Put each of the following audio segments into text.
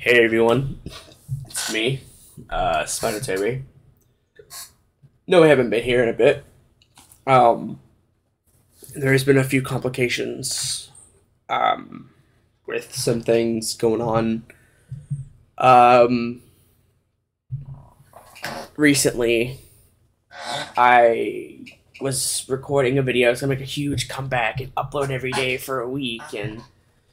Hey everyone, it's me, Spider Toby. No, I haven't been here in a bit. Um, there's been a few complications, with some things going on. Um, Recently, I was recording a video. I was gonna make a huge comeback and upload every day for a week, and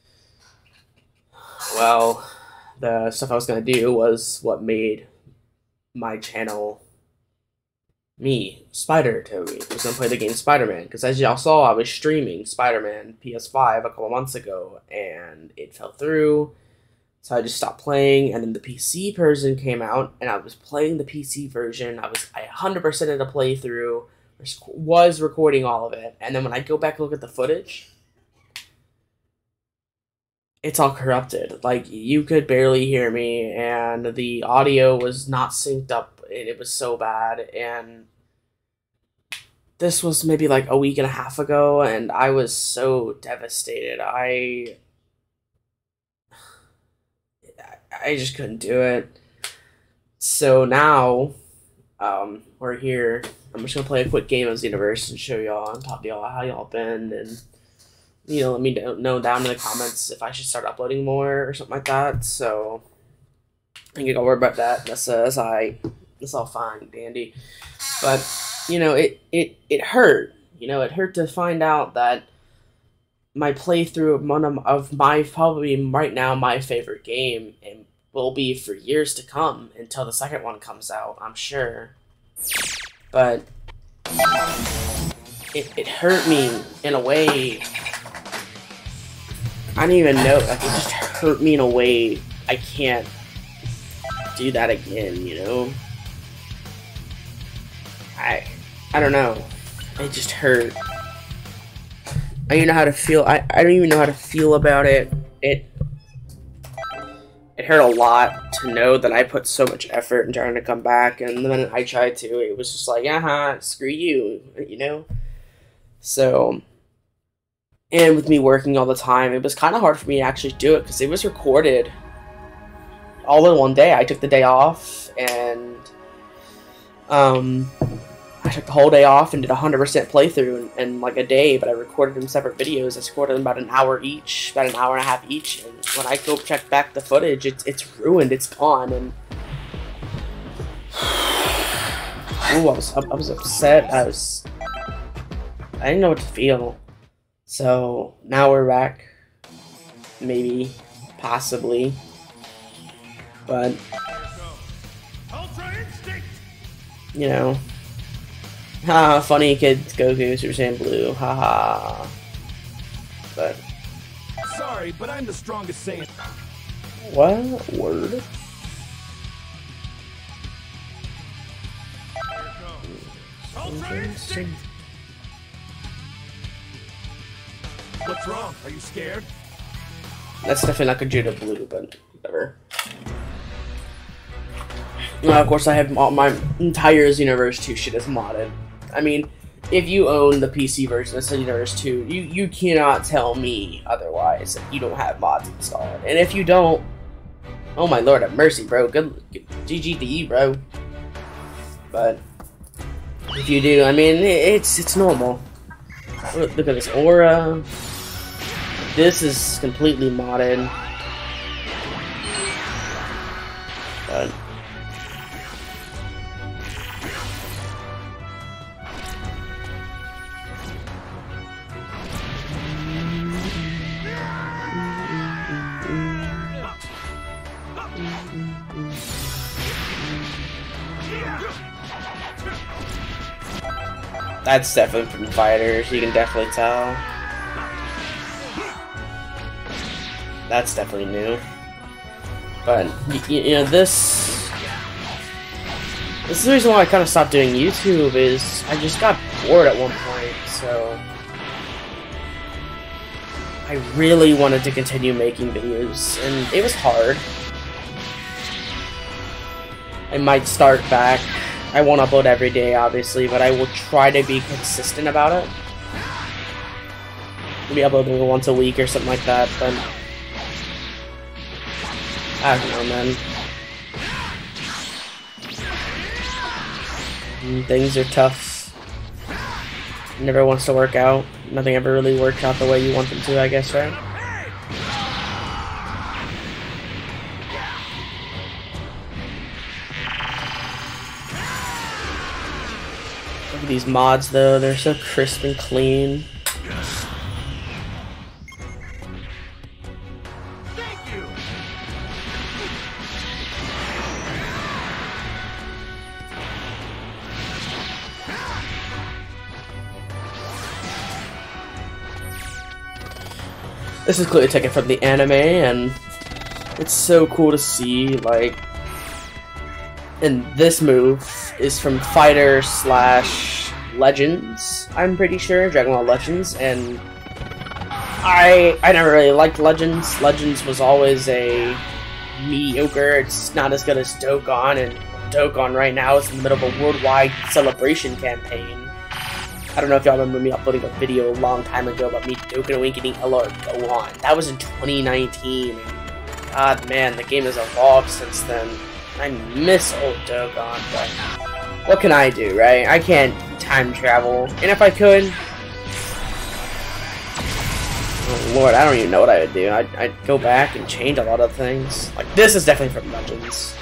well, the stuff I was gonna do was what made my channel me, Spider Toby. I was gonna play the game Spider-Man because, as y'all saw, I was streaming Spider-Man PS5 a couple months ago, and it fell through. So I just stopped playing, and then the PC version came out, and I was playing the PC version. I 100% of the playthrough, was recording all of it, and then when I go back and look at the footage, it's all corrupted. Like, you could barely hear me, and the audio was not synced up, and it was so bad, and this was maybe like a week and a half ago, and I was so devastated. I just couldn't do it. So now, we're here. I'm just gonna play a quick game of Xenoverse and show y'all and talk to y'all how y'all been, and let me know down in the comments if I should start uploading more or something like that. So I ain't gonna worry about that. That's all fine, dandy. But it hurt. It hurt to find out that my playthrough of one of my, probably right now, my favorite game, and will be for years to come until the second one comes out, I'm sure. But it hurt me in a way. I don't even know. Like, it just hurt me in a way I can't do that again. I don't know. It just hurt. I don't even know how to feel. I don't even know how to feel about it. It hurt a lot to know that I put so much effort in trying to come back, and the minute I tried to, it was just like, screw you, So, and with me working all the time, it was kind of hard for me to actually do it, because it was recorded all in one day. I took the day off, and I took the whole day off and did 100% playthrough in like a day, but I recorded them separate videos. I recorded them about an hour each, about an hour and a half each, and when I go check back the footage, it's ruined, it's gone, and ooh, I was upset. I didn't know what to feel. So now we're back, maybe, possibly, but haha, funny kids, Goku, Super Saiyan Blue, haha. But sorry, but I'm the strongest Saiyan. What word? What's wrong? Are you scared? That's definitely not Gogeta Blue, but whatever. Of course, I have my entire Xenoverse 2 shit is modded. I mean, if you own the PC version of Xenoverse 2, you cannot tell me otherwise that you don't have mods installed. And if you don't, oh my lord have mercy, bro. Good GG to you, bro. But if you do, I mean, it's normal. Look at this aura. This is completely modded. But that's definitely from Fighters, you can definitely tell. That's definitely new. But, this is the reason why I kind of stopped doing YouTube, is I just got bored at one point, so I really wanted to continue making videos, and it was hard. I might start back. I won't upload every day, obviously, but I will try to be consistent about it. Maybe uploading once a week or something like that, but I don't know, man. Things are tough. Never wants to work out. Nothing ever really works out the way you want them to, I guess, right? Look at these mods, though. They're so crisp and clean. This is clearly taken from the anime, and it's so cool to see, like, and this move is from Fighter / Legends, I'm pretty sure, Dragon Ball Legends, and I never really liked Legends. Legends was always a mediocre. It's not as good as Dokkan, and Dokkan right now is in the middle of a worldwide celebration campaign. I don't know if y'all remember me uploading a video a long time ago about me Dokkan Awakening LR Gohan. That was in 2019. God, man, the game has evolved since then. I miss old Dokkan, but what can I do, right? I can't time travel. And if I could... Oh, Lord, I don't even know what I would do. I'd go back and change a lot of things. Like, this is definitely from Legends.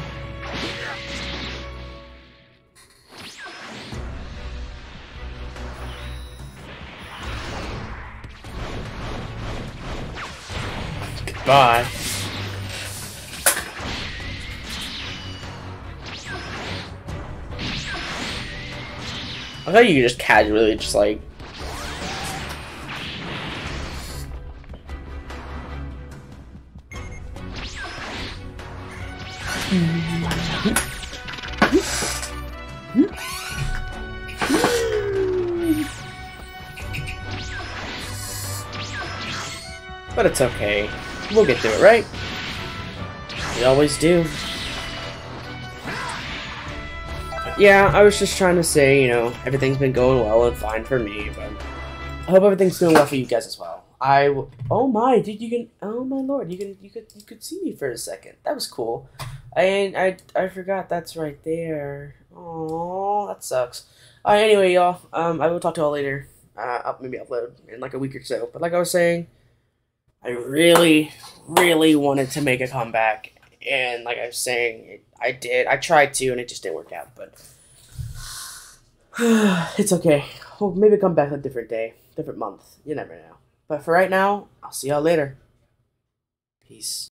Goodbye. I thought you could just casually just like but it's okay. We'll get through it, right? We always do. Yeah, I was just trying to say, you know, everything's been going well and fine for me, but I hope everything's going well for you guys as well. Oh my, dude, you can, oh my lord, you could see me for a second. That was cool. I forgot that's right there. Oh, that sucks. Alright, anyway, y'all, I will talk to y'all later. I'll maybe upload in like a week or so. But like I was saying, I really wanted to make a comeback, and like I was saying, I did. I tried to, and it just didn't work out, but it's okay. Well, maybe come back a different day, different month. You never know. But for right now, I'll see y'all later. Peace.